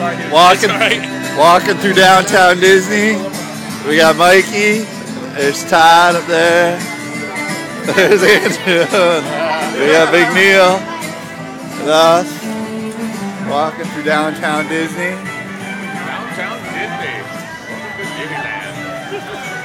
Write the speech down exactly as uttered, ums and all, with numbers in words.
walking, right. walking through downtown Disney. We got Mikey. There's Todd up there. There's Andrew. We got Big Neil. And us. Walking through downtown Disney. Downtown Disney. Welcome to Disneyland.